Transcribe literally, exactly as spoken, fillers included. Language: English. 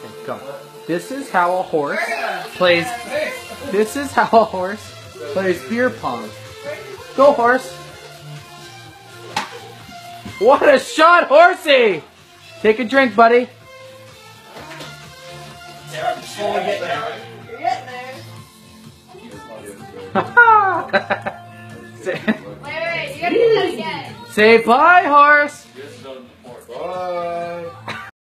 Okay, go. This is how a horse plays. This is how a horse plays beer pong. Go, horse. What a shot, horsey! Take a drink, buddy. You're getting there. You're getting there. Say, wait, wait, you gotta do that again. say bye, horse. Bye.